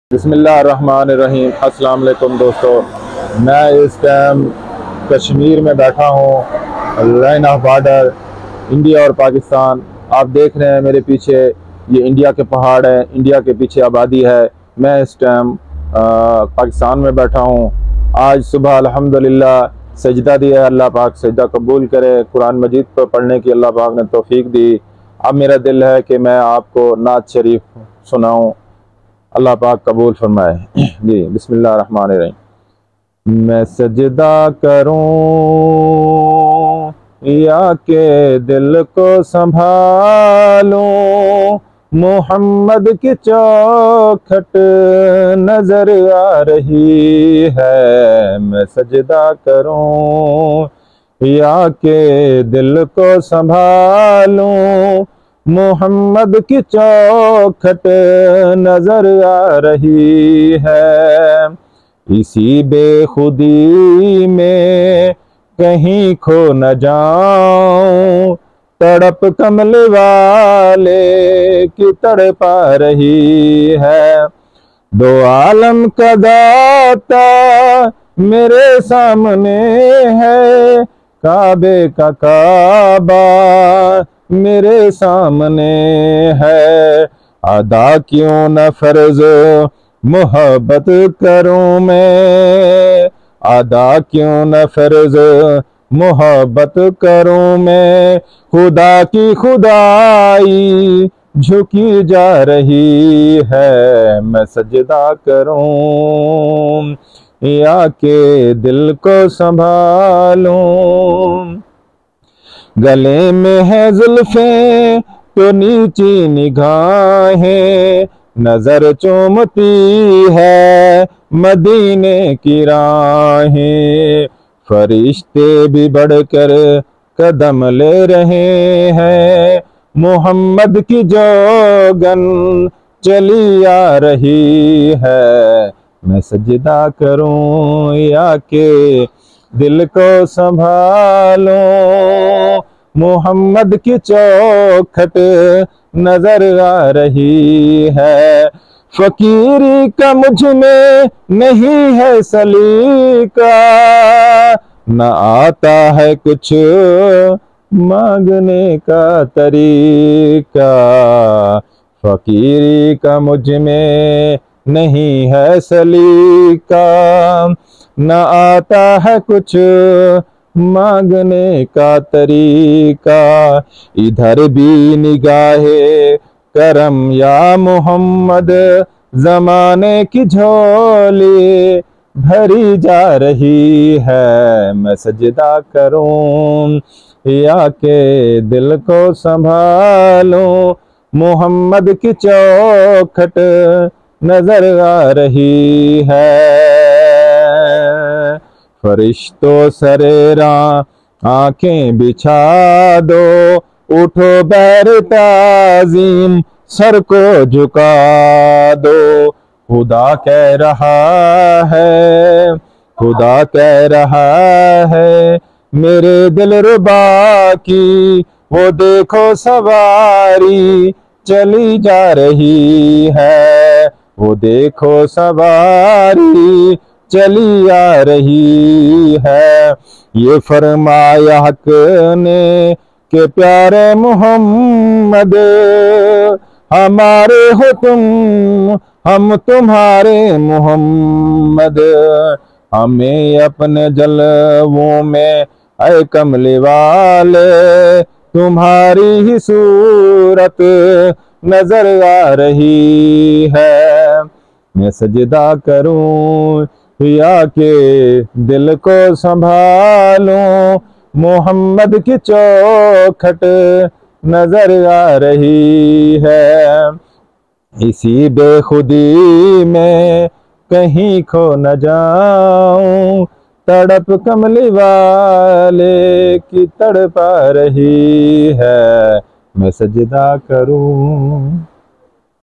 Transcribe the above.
بسم اللہ الرحمن الرحیم۔ السلام علیکم دوستو، میں اس ٹائم کشمیر میں بیٹھا ہوں، لائن آف بارڈر انڈیا اور پاکستان۔ آپ دیکھ رہے ہیں میرے پیچھے، یہ انڈیا کے پہاڑ ہیں، انڈیا کے پیچھے آبادی ہے۔ میں اس ٹائم پاکستان میں بیٹھا ہوں۔ آج صبح الحمدللہ سجدہ دیا، اللہ پاک سجدہ قبول کرے۔ قرآن مجید پر پڑھنے کی اللہ پاک نے توفیق دی۔ اب میرا دل ہے کہ میں آپ کو نعت شریف سناؤں، اللہ پاک قبول فرمائے۔ جی بسم اللہ الرحمن الرحیم۔ میں سجدہ کروں یا کہ دل کو سنبھالوں، محمد کی چوکھٹ نظر آ رہی ہے۔ میں سجدہ کروں یا کہ دل کو سنبھالوں، محمد کی چوکھٹ نظر آ رہی ہے۔ اسی بے خودی میں کہیں کھو نہ جاؤں، تڑپ کمل والے کی تڑپ آ رہی ہے۔ دو عالم کا داتا میرے سامنے ہے، کعبے کا کعبہ میرے سامنے ہے۔ ادا کیوں نہ فرض محبت کروں میں، ادا کیوں نہ فرض محبت کروں میں۔ خدا کی خدائی جھکی جا رہی ہے، میں سجدہ کروں یا کہ دل کو سنبھالوں۔ گلے میں ہے زلفیں تو نیچی نگاہیں، نظر چومتی ہے مدینے کی راہیں۔ فرشتے بھی بڑھ کر قدم لے رہے ہیں، محمد کی جوگن چلی آ رہی ہے۔ میں سجدہ کروں یا کہ دل کو سنبھالوں، محمد کی چوکھٹ نظر آ رہی ہے۔ فقیری کا مجھ میں نہیں ہے سلیقہ، نہ آتا ہے کچھ مانگنے کا طریقہ۔ فقیری کا مجھ میں نہیں ہے سلیقہ، نہ آتا ہے کچھ مانگنے کا طریقہ۔ ادھر بھی نگاہ کرم یا محمد، زمانے کی جھولی بھری جا رہی ہے۔ میں سجدہ کروں یا کہ دل کو سنبھالوں، محمد کی چوکھٹ نظر آ رہی ہے۔ فرشتوں سرے راں آنکھیں بچھا دو، اٹھو بیر تعظیم سر کو جھکا دو۔ خدا کہہ رہا ہے، خدا کہہ رہا ہے، میرے دل ربا کی وہ دیکھو سواری چلی جا رہی ہے۔ وہ دیکھو سواری چلی آ رہی ہے۔ یہ فرمایا حق نے کہ پیارے محمد، ہمارے ہو تم ہم تمہارے محمد۔ ہمیں اپنے جلووں میں اے کملی والے، تمہاری ہی صورت نظر آ رہی ہے۔ میں سجدہ کروں یا کہ دل کو سنبھالوں، محمد کی چوکھٹ نظر آ رہی ہے۔ اسی بے خودی میں کہیں کھو نہ جاؤں، تڑپ کملی والے کی تڑپ آ رہی ہے۔ میں سجدہ کروں